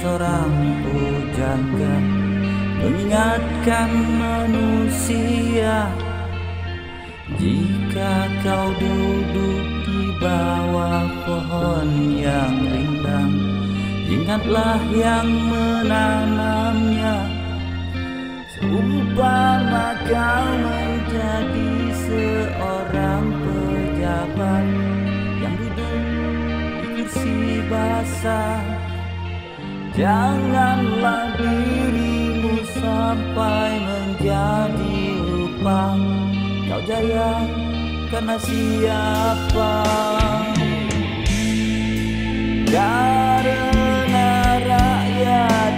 seorang pujangga mengingatkan manusia, jika kau duduk di bawah pohon yang rindang, ingatlah yang menanamnya. Seumpama kau menjadi seorang pejabat yang duduk di kursi basah, janganlah dirimu sampai menjadi lupa kau jaya karena siapa. Karena rakyat,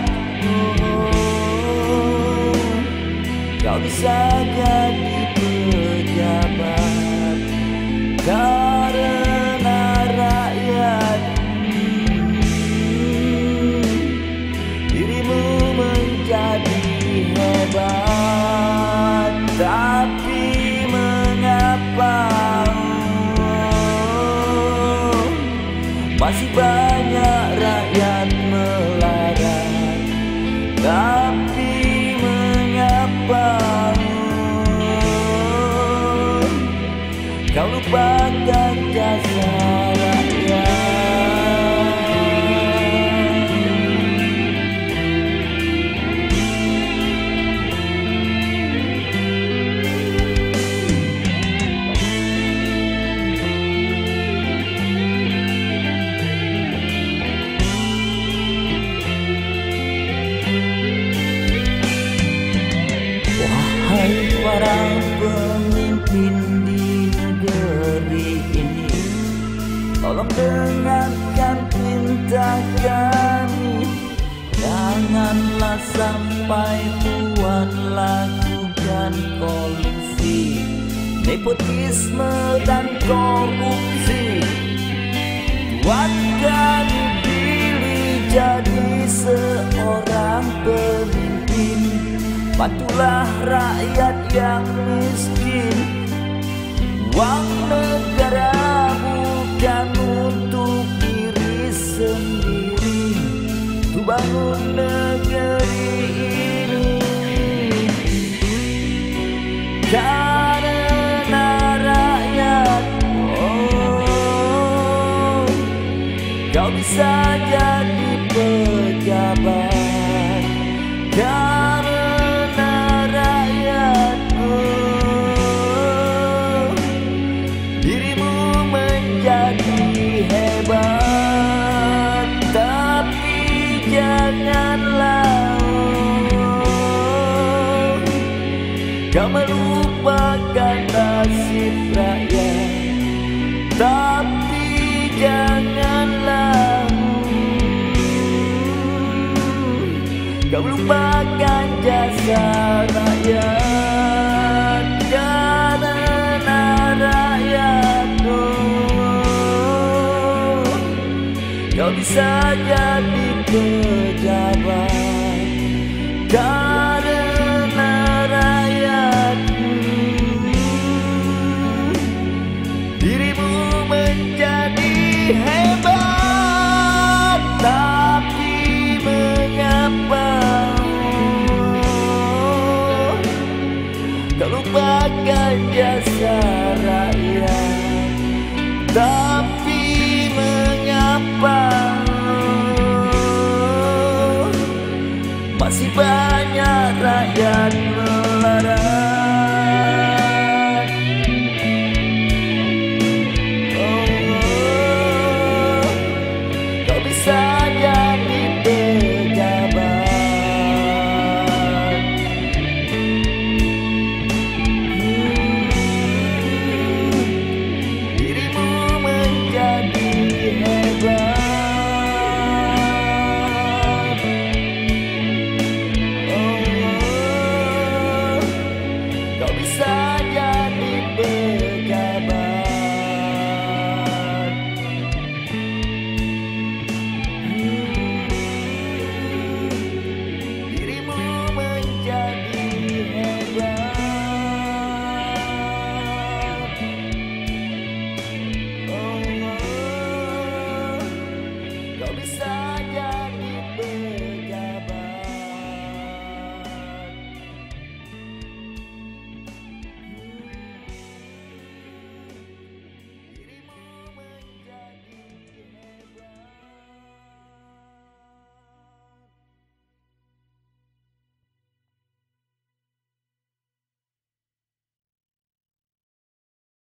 kau bisa jadi pejabat. Karena rakyat, dirimu menjadi hebat. Tapi mengapa masih banyak rakyat melarat? Tapi mengapa kau lupakan jasa rakyat? Wahai para pemimpin di negeri ini, tolong dengarkan perintah kami. Janganlah sampai Tuhan lakukan kolusi, nepotisme dan korupsi. Tuhan kami pilih jadi seorang pemimpin, bantulah rakyat yang miskin. Uang negara bukan untuk diri sendiri, untuk bangun negeri ini. Karena rakyat, kau bisa jadi pejabat. Karena rakyat, dirimu menjadi hebat. Tapi janganlah kau melupakan nasib rakyat. Tapi janganlah kau lupakan jasa rakyat. Karena rakyat, kau bisa jadi pejabat. Karena rakyat, dirimu menjadi hebat. Tapi mengapa kau lupakan jasa rakyat? Tapi mengapa masih banyak rakyat melarat? Kau bisa jadi pejabat. Dirimu menjadi hebat. Kau bisa jadi pejabat. Dirimu menjadi hebat. Kau bisa